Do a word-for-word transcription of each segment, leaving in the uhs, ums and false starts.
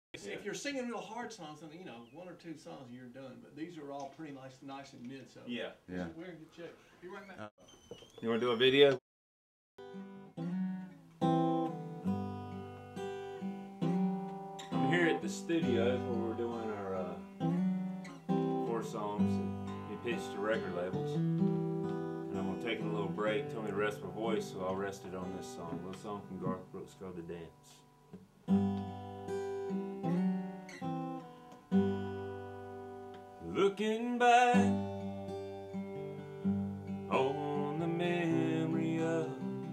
Yeah. If you're singing real hard songs, then you know one or two songs you're done. But these are all pretty nice, nice and mid. So yeah, yeah, we're in good shape. You right now. Uh, you want to do a video? I'm here at the studios where we're doing our uh, four songs that we pitched to record labels. And I'm gonna take a little break, tell me to rest my voice, so I'll rest it on this song. A little song from Garth Brooks called "The Dance." Looking back on the memory of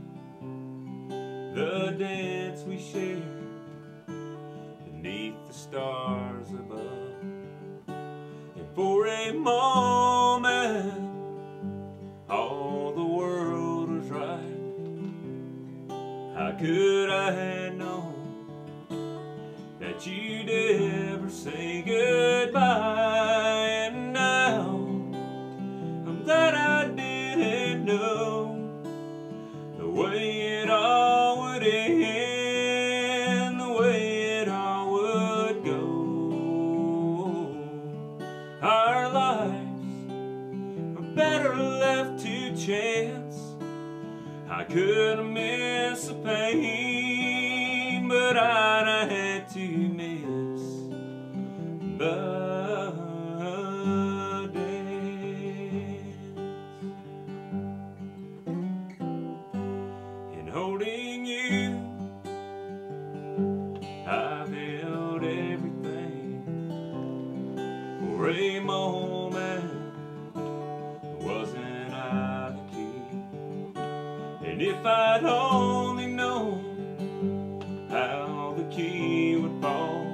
the dance we shared beneath the stars above, and for a moment all the world was right. How could I have known that you'd ever say goodbye? And now I'm glad I didn't know the way it all would end, the way it all would go. Our lives are better left to chance. I could have missed the pain, but I'd have had to miss the holding you, I've held everything. For a moment, wasn't I the key? And if I'd only known how the key would fall,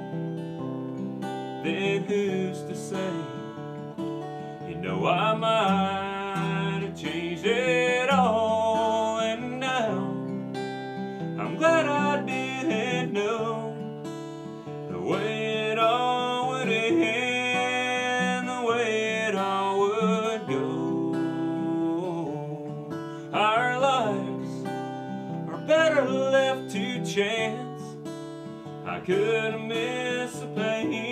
then who's to say? You know, I might have changed it all. And now I'm glad I didn't know the way it all would end, the way it all would go. Our lives are better left to chance. I could have missed the pain,